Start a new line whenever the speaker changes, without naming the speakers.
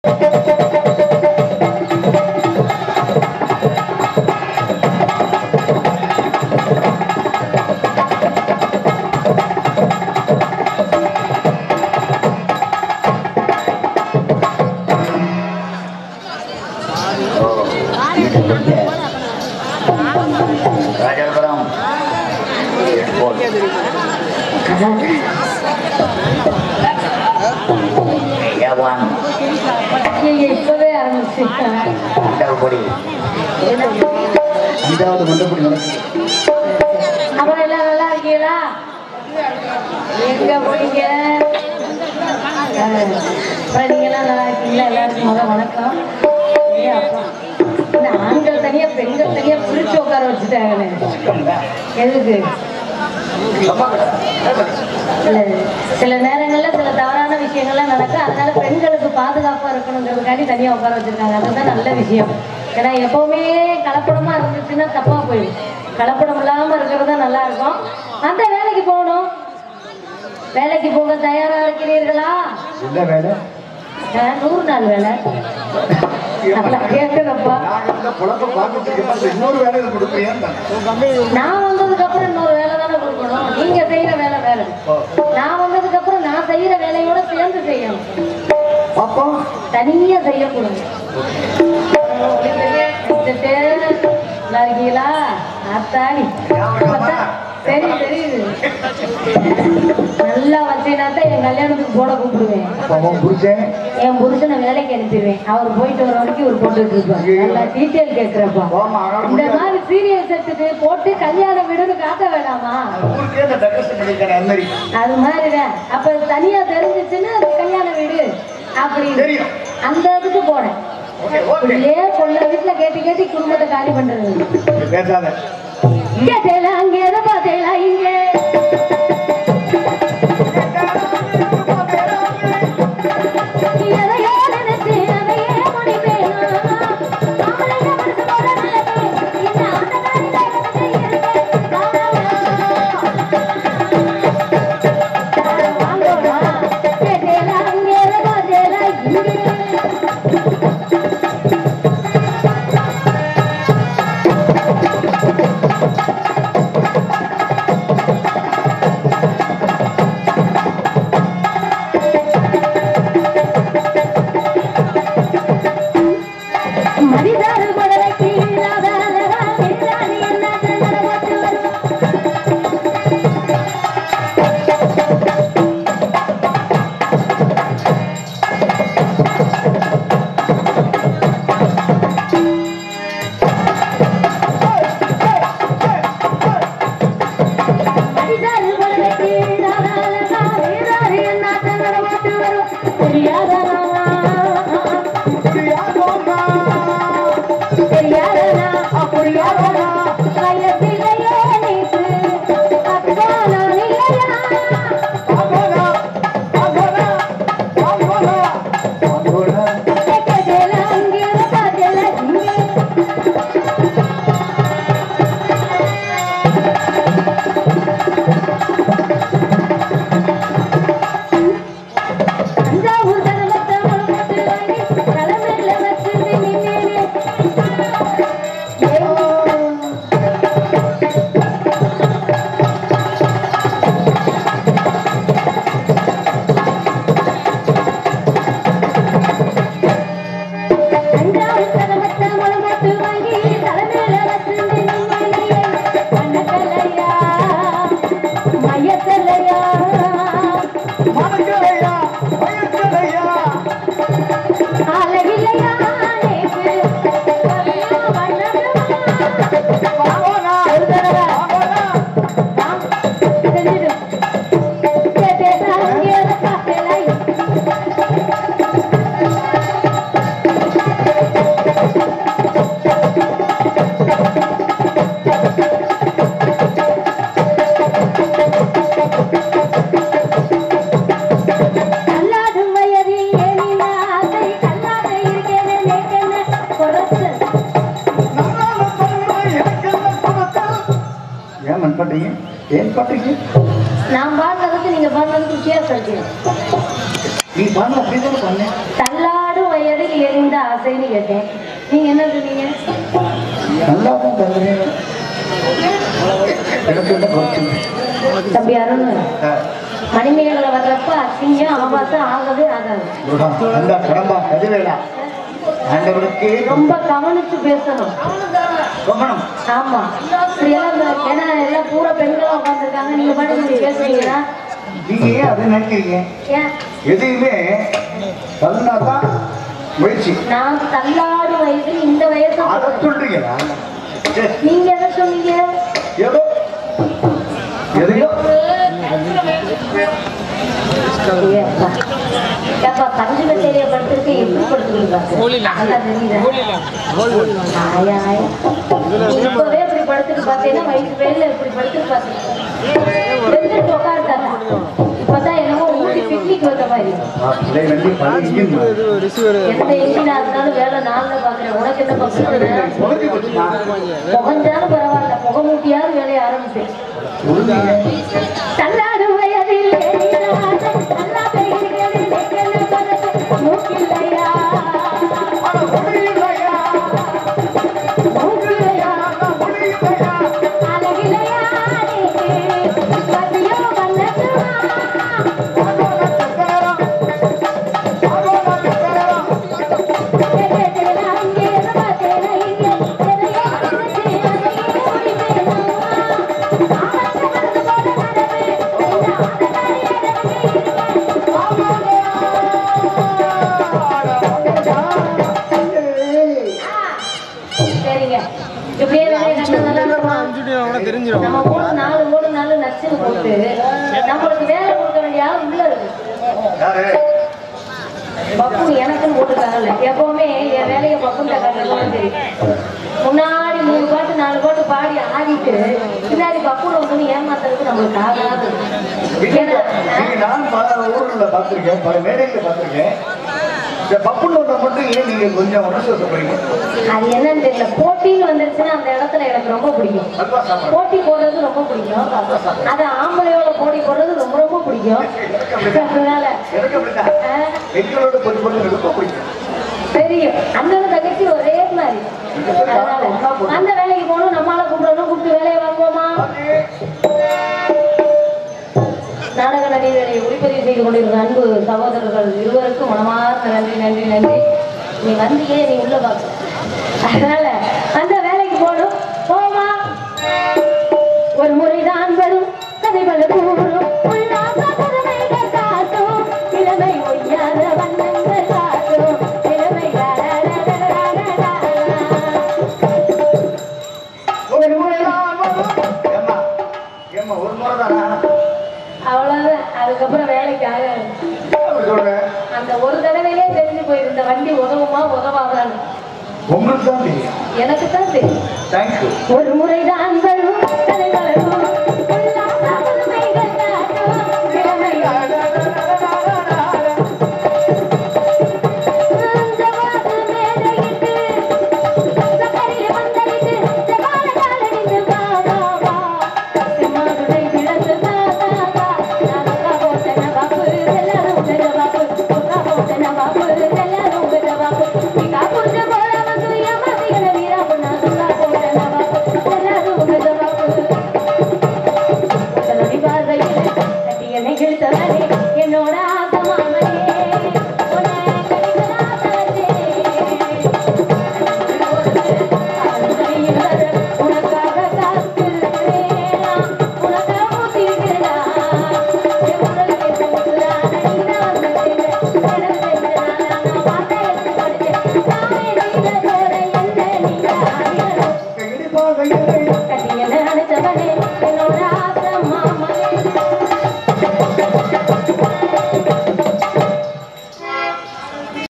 இப்பவே ஆரம்பிச்சுட்டாங்க. அப்புறம் எல்லாம் நல்லா இருக்கீங்களா? எங்க போறீங்க? அப்புறம் நீங்க எல்லாம் நல்லா இருக்கீங்களா? எல்லாருக்கும் முதல் வணக்கம். இந்த ஆண்கள் தனியா பெண்கள் தனியா பிரிச்சு உட்கார வச்சுட்டாங்களே, எதுக்கு? சில நேரங்கள்ல சில தவறான விஷயங்கள்லாம் நடக்கும். அதனால பெண்களுக்கு பாதுகாப்பா இருக்கணுங்கிறதுக்காண்டி தனியா உட்கார வச்சிருக்காங்க. அதுதான் நல்ல விஷயம். ஏன்னா எப்பவுமே கலப்படமா இருந்துச்சுன்னா தப்பா போயிடும். கலப்படம் இல்லாம இருக்கிறது தான் நல்லா இருக்கும். அந்த வேலைக்கு போகணும். வேலைக்கு போக தயாரா இருக்கிறீர்களா? 100 நாள் வேலை. நான் வந்ததுக்கு அப்புறம் இன்னொரு வேலை தானே கொடுக்கணும். நீங்க செய்யற வேலை வேலை. நான் வந்ததுக்கு அப்புறம் நான் செய்யற வேலையோட சேர்ந்து செய்யணும். தனியா செய்யக்கூடாது. நல்லா இருக்கீங்களா? அத்தாடி சரி தெரியுது. நல்லா வச்சேனாத்தான் என் கல்யாணத்துக்கு போட கூப்பிடுவேன். என் புருஷனை வேலைக்கு அனுப்பிடுவேன். அவர் போயிட்டு வர வரைக்கும் ஒரு போட்டு இருப்பாரு. நல்லா டீட்டெயில் கேட்கிறப்பா. இந்த மாதிரி சீரியல் செட்டுக்கு போட்டு கல்யாண வீடுன்னு காட்ட வேணாமா? அது மாதிரிதான். அப்ப தனியா தெரிஞ்சிச்சுன்னா அது கல்யாண வீடு அப்படி அந்த இதுக்கு போனேன். பொண்ணு வீட்டுல கேட்டு கேட்டு குடும்பத்தை காலி பண்றது. கேட்டேல அங்க எதை பார்த்தேல இங்க நான் பாடுறதுக்கு நீங்க பாடுறதுக்கு வித்தியாசம் இருக்கு. நீ பாடுற அப்படியே பண்ணேன். தள்ளாடும் வயது ஆசைன்னு கேட்டேன். நீங்க என்ன சொன்னீங்க?
நல்லா தான் தகுறேன்.
தம்பி அருண், மணிமேகலை வர்றப்ப அசிங்கம் ஆபாசம் ஆகவே ஆகாது. ரொம்ப கவனிச்சு பேசணும். ஆமா, இப்படி எல்லாம் ஏன்னா எல்லாம் பூரா பெண்களா உட்காந்துருக்காங்க. நீங்க பாட்டு பேசுறீங்கன்னா
நீங்க ஏன் அதை நினைக்கிறீங்க? எதையுமே தள்ளினாதான் முயற்சி.
நான் தள்ளாடு வயது இந்த வயசு
அதை சொல்றீங்களா?
நீங்க எதை சொன்னீங்க?
ஏதோ எதையோ
பஞ்சு கச்சேரியை படுத்திருக்கு எப்படி இப்பவே இப்படி படுத்துட்டு பார்த்தீங்கன்னா வயசு பேர்ல இப்படி படுத்துட்டு பார்த்தீங்க உட்காந்துட்டாங்க. இப்பதான் என்னமோ ஊட்டி பிக்னிக் வந்த மாதிரி. எந்த எங்கினா இருந்தாலும் வேலை நாள்ல பாக்குறேன். உனக்கு என்ன பக்கம் புகஞ்சாலும் பரவாயில்ல, புகை மூட்டியாவது வேலையை ஆரம்பிச்சேன். தள்ளாடு வயதில் நம்ம போட்டு 4 ஓடு 4 நச்சுன்னு போட்டு நம்மளுக்கு வேலை கொடுக்க வேண்டிய ஆள் உள்ள இருக்கு. பப்பு எனக்குன்னு போட்டுருக்காங்கல்ல, எப்பவுமே என் வேலையை பப்புன்னு காட்டுறதுன்னு தெரியும். முன்னாடி 3 பாட்டு 4 பாட்டு பாடி ஆடிட்டு பின்னாடி பப்புல வந்து ஏமாத்துறதுக்கு நம்மளுக்கு ஆகாது.
நான் பல ஊர்ல பார்த்திருக்கேன், பல மேடைகளை பார்த்திருக்கேன்.
அது என்னன்னு தெரியல. போட்டின்னு வந்துருச்சுன்னா அந்த இடத்துல எனக்கு ரொம்ப பிடிக்கும். போட்டி போடுறது ரொம்ப பிடிக்கும். அது ஆம்பளையோட போட்டி போடுறது ரொம்ப ரொம்ப பிடிக்கும். அதனால தெரியும் அண்ணனும் தங்கச்சி ஒரே மாதிரி. அதனால அந்த வேலைக்கு போகணும், நம்மளால கூப்பிடணும், கூப்பிட்டு வேலையை வாங்குவோமா? நாடக நடிகர்களை ஒளிப்பதிவு செய்து கொண்டிருந்த அன்பு சகோதரர்கள் இருவருக்கும் மனமார்ந்த நன்றி நன்றி நன்றி. நீ வந்தியே, நீ உள்ள பார்க்க. அதனால அந்த வேலைக்கு போகணும். போமா ஒரு முறைதான் வரும் கதை பல கூறும் காட்டும் இளமை ஒய்யாத வண்ணங்கள் காட்டும் இளமை ஒரு முறைதான் அவ்வளவுதான். அதுக்கப்புறம் வேலைக்கு ஆகாது. அந்த ஒரு தடவையே தெரிஞ்சு போயிருந்த வண்டி உதவுமா உதவாதான்
உங்களுக்கு தான் தெரியும்,
எனக்கு தான் தெரியும்.
தேங்க்யூ.
ஒரு முறைதான்